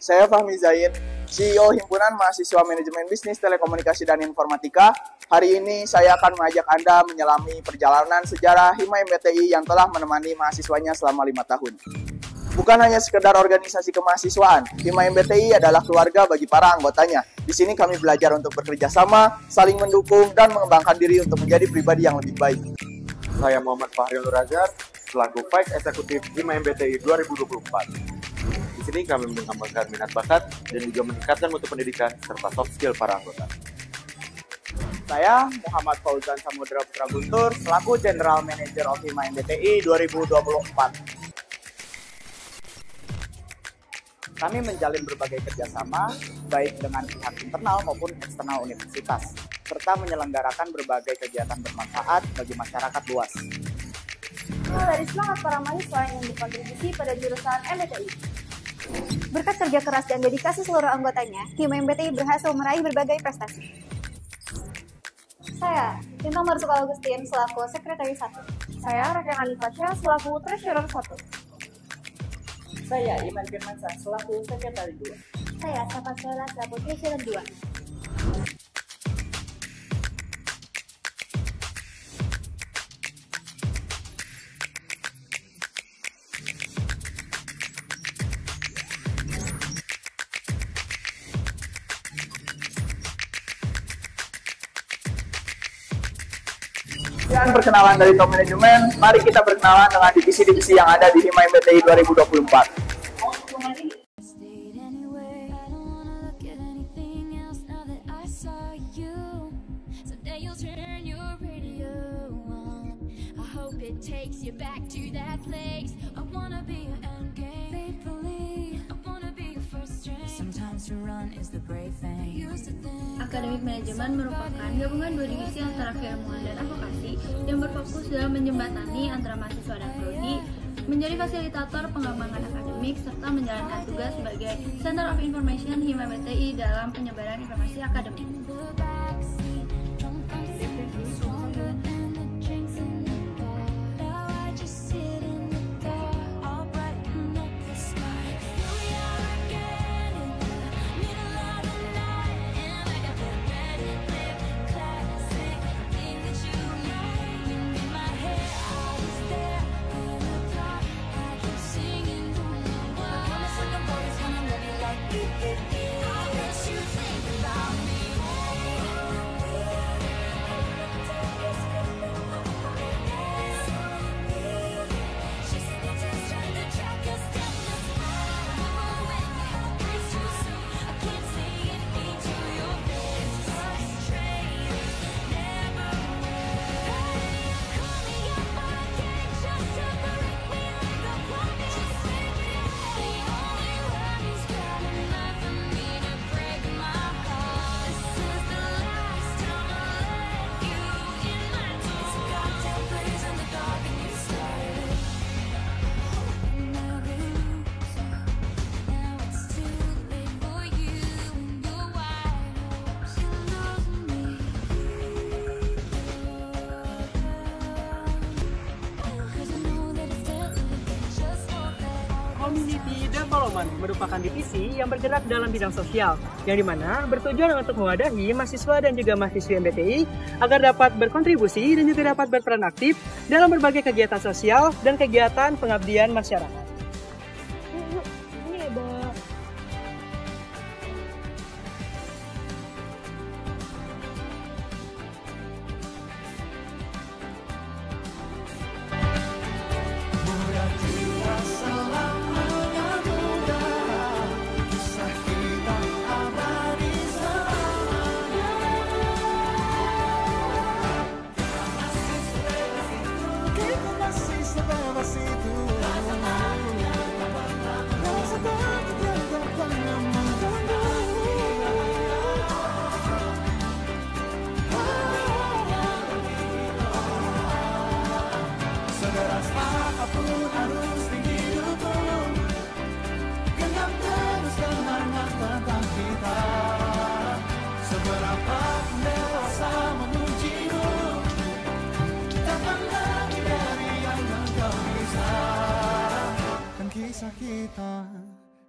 Saya Fahmi Zain, CEO Himpunan Mahasiswa Manajemen Bisnis Telekomunikasi dan Informatika. Hari ini saya akan mengajak Anda menyelami perjalanan sejarah Hima MBTI yang telah menemani mahasiswanya selama 5 tahun. Bukan hanya sekedar organisasi kemahasiswaan, Hima MBTI adalah keluarga bagi para anggotanya. Di sini kami belajar untuk bekerja sama, saling mendukung, dan mengembangkan diri untuk menjadi pribadi yang lebih baik. Saya Muhammad Fahriul Nur Azhar, selaku Vice Eksekutif Hima MBTI 2024. Di sini kami mengembangkan minat bakat dan juga meningkatkan mutu pendidikan serta soft skill para anggota. Saya Muhammad Fauzan Samudra Putra Guntur, selaku General Manager of Hima MBTI 2024. Kami menjalin berbagai kerjasama, baik dengan pihak internal maupun eksternal universitas, serta menyelenggarakan berbagai kegiatan bermanfaat bagi masyarakat luas. Dari semangat para mahasiswa yang berkontribusi pada jurusan MBTI. Berkat kerja keras dan dedikasi seluruh anggotanya, Hima MBTI berhasil meraih berbagai prestasi. Saya, Tinta Marzuka Augustin, selaku Sekretaris 1. Saya, Rakyat Alifasya, selaku Treasurer 1. Saya Iman Firmansyah, selaku Sekretaris 2. Saya, Safa Sela, selaku Treasurer 2. Sekian perkenalan dari Top Manajemen, mari kita berkenalan dengan divisi-divisi yang ada di Hima MBTI 2024. Akademik Manajemen merupakan gabungan dua divisi antara keilmuan dan advokasi yang berfokus dalam menjembatani antara mahasiswa dan prodi, menjadi fasilitator pengembangan akademik, serta menjalankan tugas sebagai Center of Information Hima MBTI dalam penyebaran informasi akademik. Community Development merupakan divisi yang bergerak dalam bidang sosial, yang dimana bertujuan untuk mewadahi mahasiswa dan juga mahasiswi MBTI agar dapat berkontribusi dan juga dapat berperan aktif dalam berbagai kegiatan sosial dan kegiatan pengabdian masyarakat.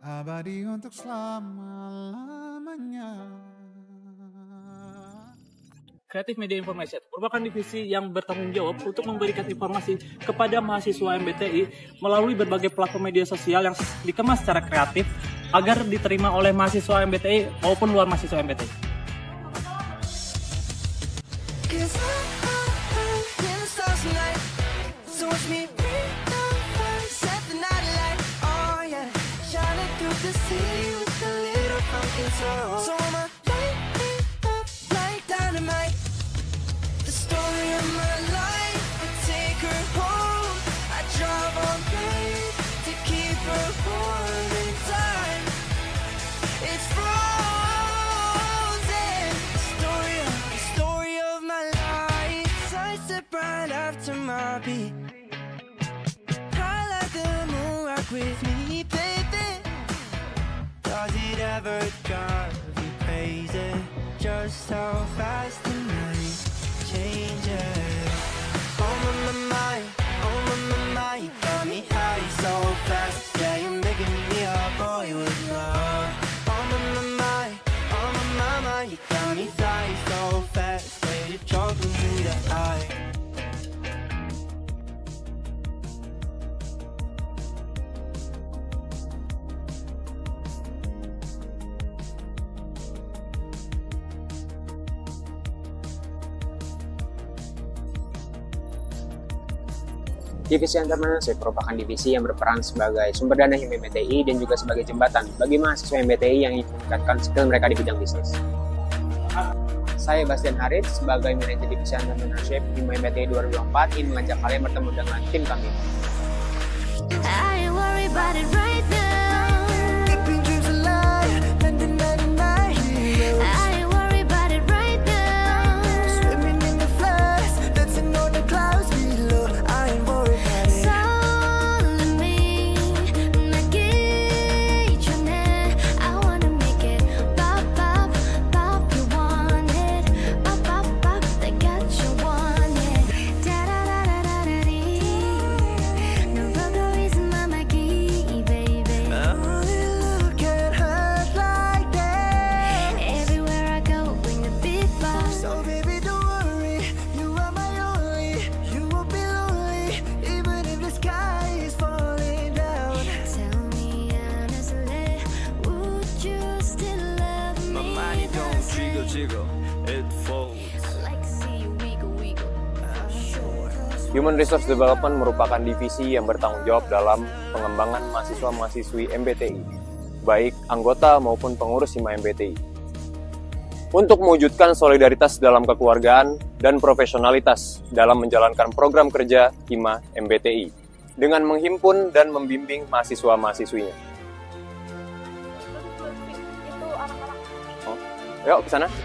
abadi untuk selama-lamanya. Creative Media Information merupakan divisi yang bertanggung jawab untuk memberikan informasi kepada mahasiswa MBTI melalui berbagai platform media sosial yang dikemas secara kreatif agar diterima oleh mahasiswa MBTI maupun luar mahasiswa MBTI. With me, baby. Does it ever drive you crazy? Just how fast the night changes. Oh my mind, you got me high so fast. Yeah, you're making me a boy with love. Oh my mind, you got me high so fast. Yeah, you're choking me the eye. Divisi Entrepreneurship merupakan divisi yang berperan sebagai sumber dana Hima MBTI dan juga sebagai jembatan bagi mahasiswa MBTI yang ingin meningkatkan skill mereka di bidang bisnis. Saya Bastian Harit sebagai manajer Divisi Entrepreneurship Hima MBTI 2024 ingin mengajak kalian bertemu dengan tim kami. Human Resource Development merupakan divisi yang bertanggung jawab dalam pengembangan mahasiswa-mahasiswi MBTI, baik anggota maupun pengurus Hima MBTI. Untuk mewujudkan solidaritas dalam kekeluargaan dan profesionalitas dalam menjalankan program kerja Hima MBTI, dengan menghimpun dan membimbing mahasiswa-mahasiswinya. Yuk, ke sana.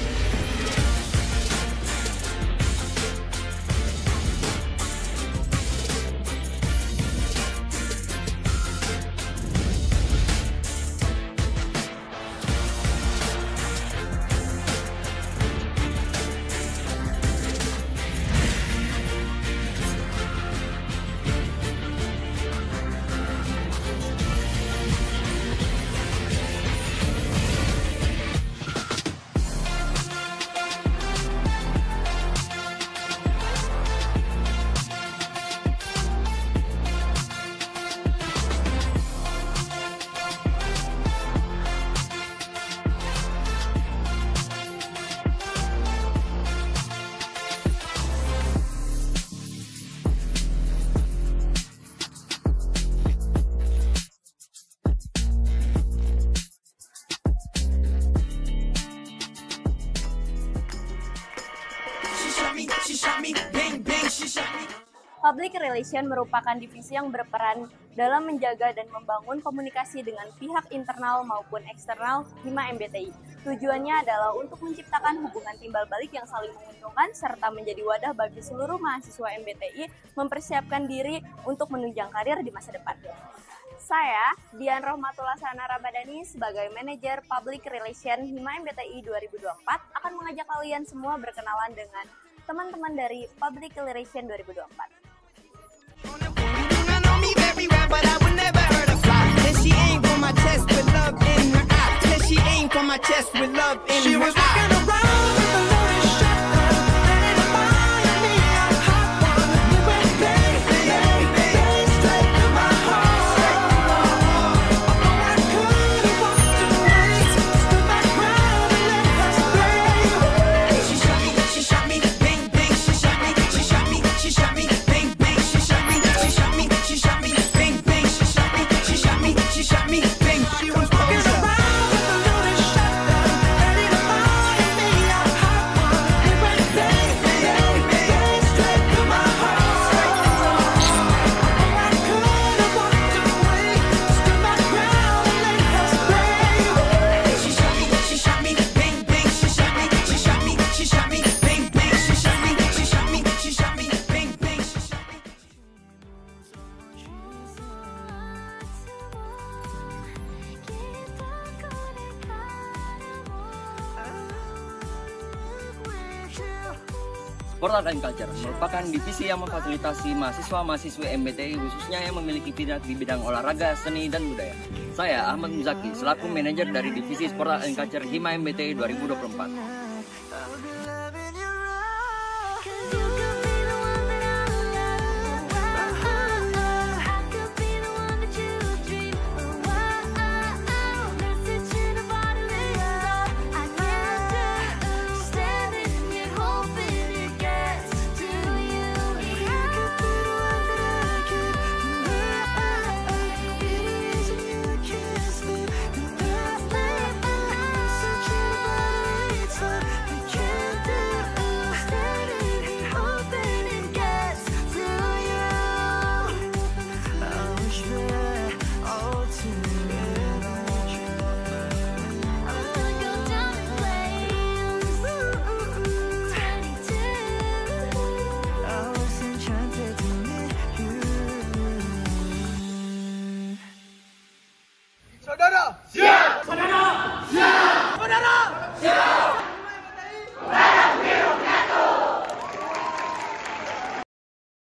Public Relation merupakan divisi yang berperan dalam menjaga dan membangun komunikasi dengan pihak internal maupun eksternal Hima MBTI. Tujuannya adalah untuk menciptakan hubungan timbal balik yang saling menguntungkan serta menjadi wadah bagi seluruh mahasiswa MBTI mempersiapkan diri untuk menunjang karir di masa depan. Saya, Dian Rohmatullah Sana Ramadhani, sebagai manajer Public Relation Hima MBTI 2024 akan mengajak kalian semua berkenalan dengan teman-teman dari Public Relation 2024. But I would never hurt a fly. And she ain't on my chest. chest with love in her eyes. Walking around with a loaded shotgun, ready to fire me a hot one. You went bang, bang, bang, straight to my heart. Although I could have walked away, stood my ground and let her spray. She shot me, bang, bang. She shot me, bang, bang. She shot me, she shot me, bang, bang. She shot me, bang. She was walking around with a loaded shotgun, ready to fire me a hot one. It went bang, bang, bang, straight to my heart. Oh, I could have walked away, stood my ground and let her spray. She shot me, bang, bang. She shot me, bang, bang. She shot me, bang, bang. She shot me, bang, bang. Sport Art and Culture merupakan divisi yang memfasilitasi mahasiswa-mahasiswi MBTI khususnya yang memiliki minat di bidang olahraga, seni, dan budaya. Saya Ahmad Muzaki selaku manajer dari divisi Sport Art and Culture Hima MBTI 2024. Saudara